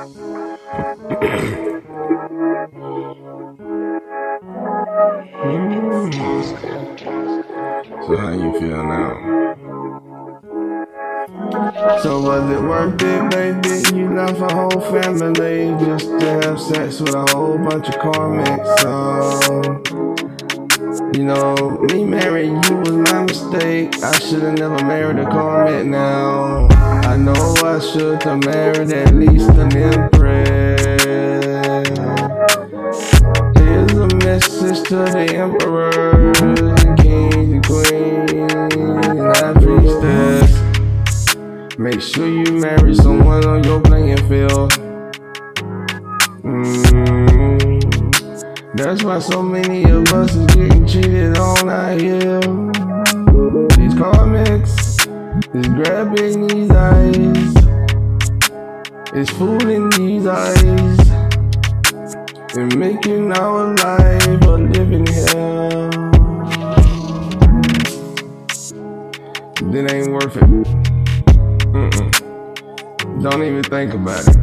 So how you feel now? So was it worth it, baby? You left a whole family just to have sex with a whole bunch of karmics. You know, me marrying you was my mistake. I should've never married a karmic now. I know I should've married at least an empress. Here's a message to the emperors and kings and queens and high priestess. Make sure you marry someone on your playing field. That's why so many of us is getting cheated on out here. These karmics is grabbing these eyes, it's fooling these eyes, and making our life a living hell. It ain't worth it. Don't even think about it.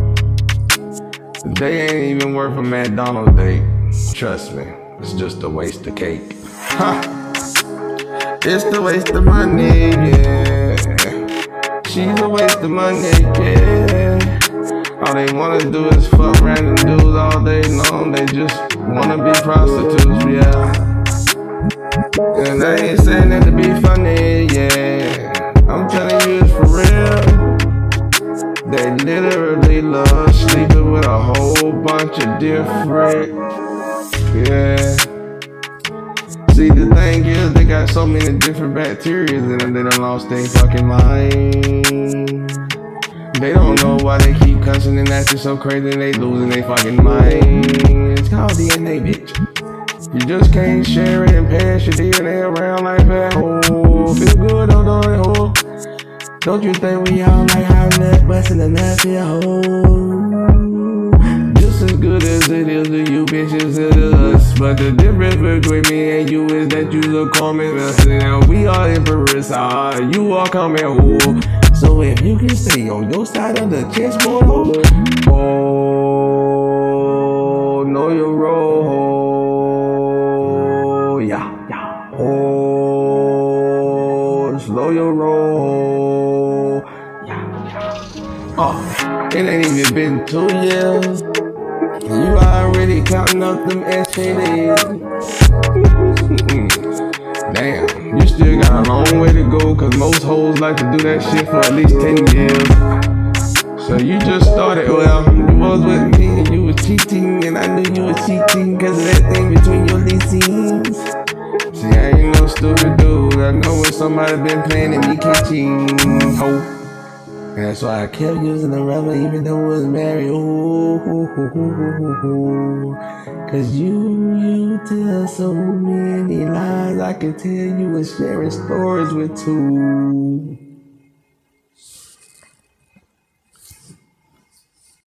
They ain't even worth a McDonald's date. Trust me, it's just a waste of cake. Ha! It's the waste of money, yeah. She's a waste of money, yeah. All they wanna do is fuck random dudes all day long. They just wanna be prostitutes, yeah. And I ain't saying that to be funny, yeah. I'm telling you it's for real. They literally love sleeping with a whole bunch of different, yeah. See, the thing is, they got so many different bacteria in them, they done lost their fucking mind. They don't know why they keep cussing and acting so crazy and they losing their fucking mind. It's called DNA, bitch. You just can't share it and pass your DNA around like that. Oh, feel good, don't oh. Don't you think we all like how nut bustin' and that feel whole? Just as good as it is to you bitches it is us. But the difference between me and you is that you look karmic. And we are emperors, you are karmic. So if you can stay on your side of the chessboard, oh, know your role, yeah. Oh, slow your roll. Oh, it ain't even been 2 years. You already counting up them STDs. Damn, you still got a long way to go, cause most hoes like to do that shit for at least 10 years. So you just started, well, you was with me and you was cheating, and I knew you was cheating cause of that thing between your leasings. See, I ain't no stupid dude. I know when somebody been playing in me kitchen, ho. And that's why I kept using the rubber even though I was married. Cause you tell so many lies. I can tell you was sharing stories with two.